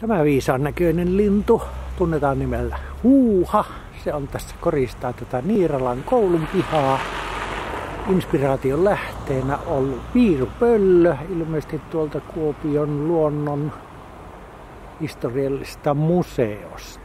Tämä viisaan näköinen lintu tunnetaan nimellä huuha. Se on tässä koristaa tätä Niiralan koulun pihaa. Inspiraation lähteenä ollut viirupöllö, ilmeisesti tuolta Kuopion luonnon historiallisesta museosta.